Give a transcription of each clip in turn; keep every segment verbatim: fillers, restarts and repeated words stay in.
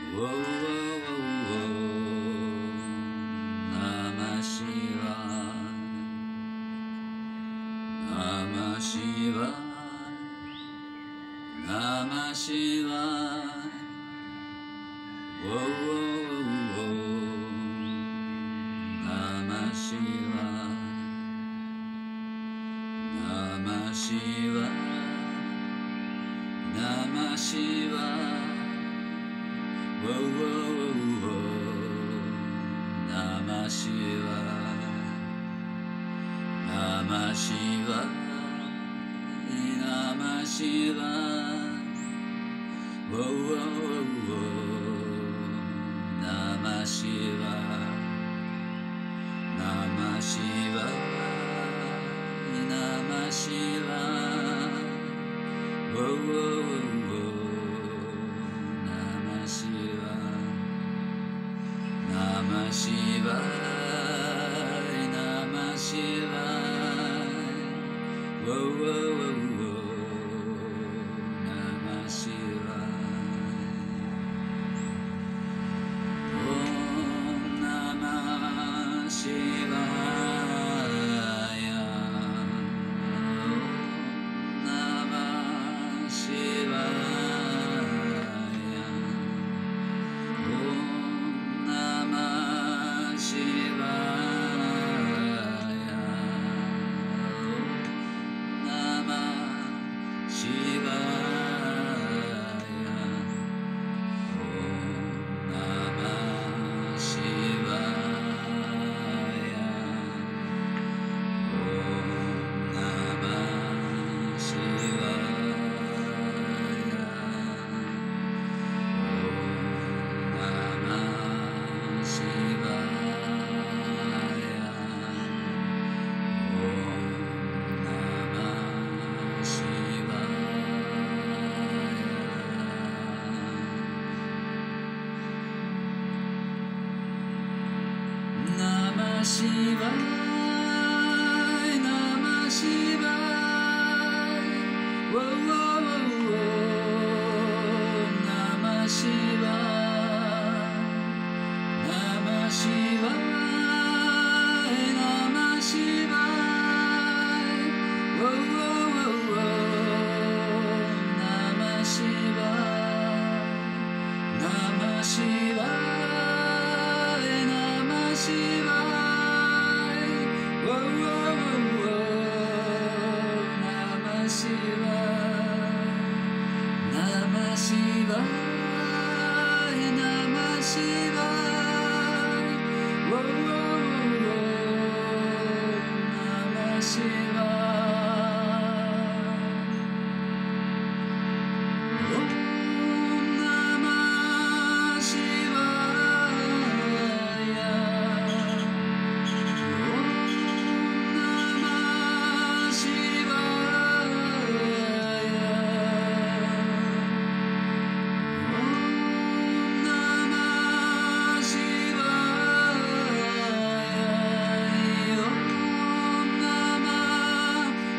Whoa, whoa, whoa, whoa. Namah Shivaya. Namah Shivaya. Namah Shivaya. Whoa, whoa, whoa. Namah Shivaya. Namah Shivaya. Namah Shivaya. Whoa, whoa, whoa. Namah Shivaya. Namah Shivaya. Namah Shivaya. Whoa, whoa, whoa. Namah Shivaya. Namah Shivaya. Namah Shivaya. Whoa, whoa, whoa. Namah Shivaya. Namah Shivaya. Namah Shivaya. Whoa, whoa, whoa. Namah Shivaya. Om Namah Shivaya. Om Namah Shivaya. Om Namah Shivaya. Om Namah Shivaya. Om Namah Shivaya. Om Namah Shivaya. Om Namah Shivaya. Om Namah Shivaya. Namah Shivaya. Namah Shivaya. Whoa, whoa, whoa, whoa. Namah Shivaya. Namah Shivaya. Namah Shivaya. Whoa, whoa, whoa, whoa. Namah Shivaya. Namah Shivaya. Namah Shivaya. Whoa, whoa, whoa. Namah Shivaya. Namah Shivaya. Namah Shivaya. Whoa, whoa, whoa. Namah Shivaya. Om Namah Shivaya. Om Namah Shivaya. Om Namah Shivaya. Om Namah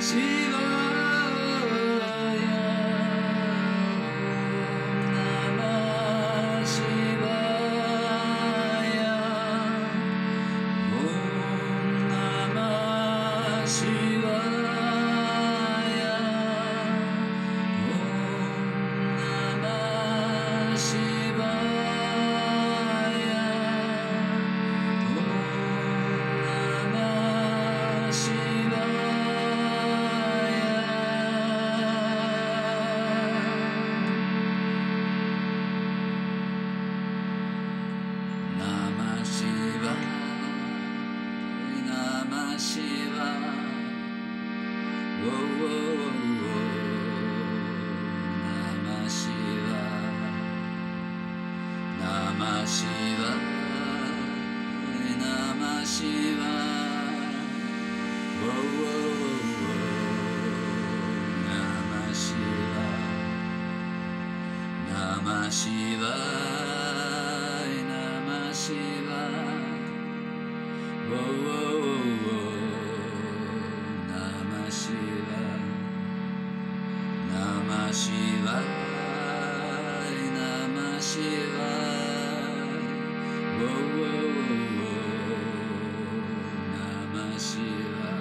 Shivaya, Namah Shivaya. Namah Shiva.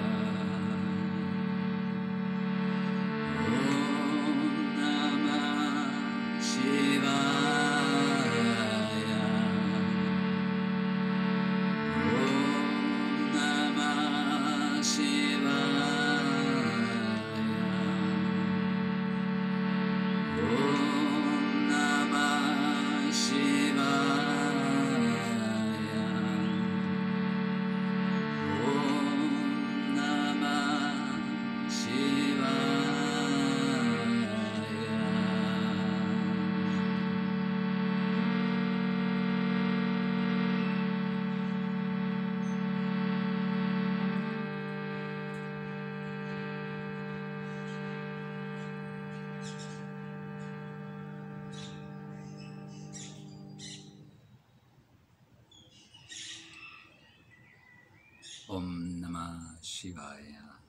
Om Namah Shivaya.